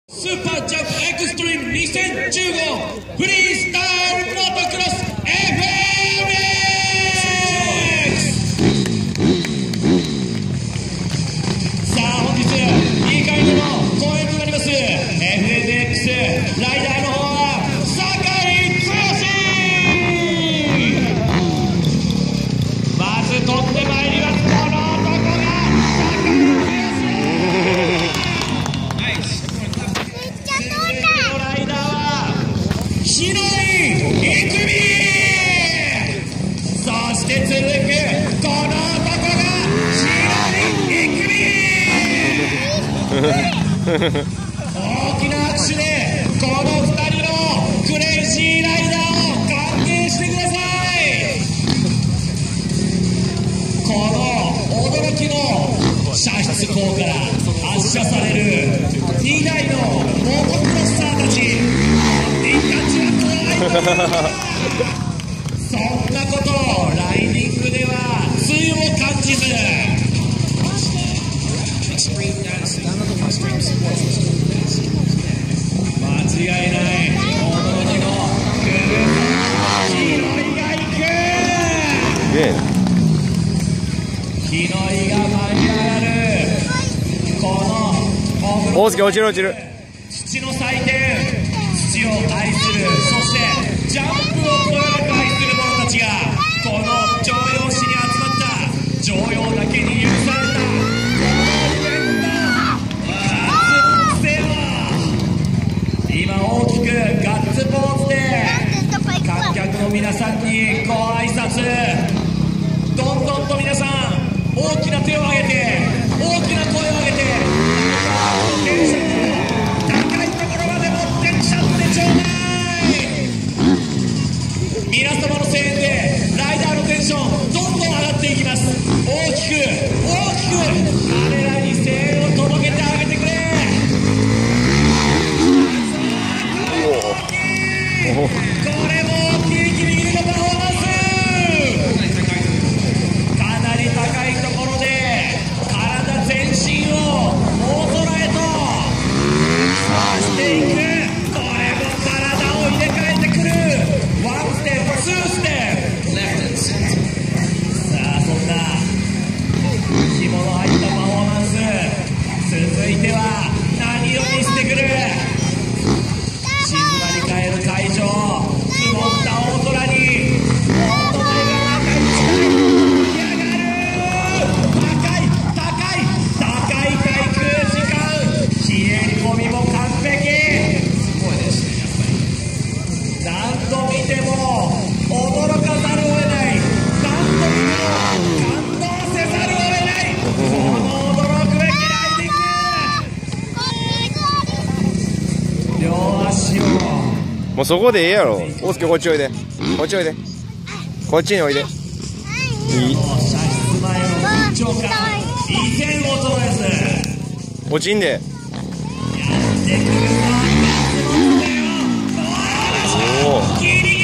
スーパージャンプエクストリーム2015フリースタイルモトクロス FMX。 さあ本日2回目の公演となります FMX ライダーの方は酒井剛。まず取ってまいりますこの男が酒井剛。白いいくみ、そして続くこの男が白いいくみ。大きな拍手でこの2人のクレイジーライダーを歓迎してください。この驚きの射出口から発射される2台のモトクロッサーたち、そんなことをライディングではつゆも感じず、間違いない驚きのクルー日の井が行く、日の井が舞い上がるこの大輔落ちる落ちる。 土の祭典、土を愛する、そしてジャンプをこよなく愛する者たちがこの城陽市に集まった城陽だけに許されたこのイベント今大きくガッツポーズで観客の皆さんにご挨拶。どんどんと皆さん大きな手を挙げて大きな声を上げてテンションを高いところまで持ってっちゃってちょうだい。皆様の声援でライダーのテンションどんどん上がっていきます。大きく大きく彼らに声援を届けてあげてくれ。これも大きいギリギリのパフォーマンス。かなり高いところで体全身を大空へと回していく。これも体を入れ替えてくる。ワンステップ、ツーステップ。さあそんな肝の入ったパフォーマンス、続いては何を見せてくる。静まり返る会場、曇った大空に大人が中に来やがる。高い高い高い滞空時間、冷え込みも完璧。何度見ても驚かざるを得ない、何度見ても感動せざるを得ない、この驚くべきライディング。両足をもうそこでええやろ。大輔こっちおいで、こっちおいで、こっちにおいで。いい。 射出前の緊張感以前衰えず落ちんで。 やってくるぞ。 おお。 ギリ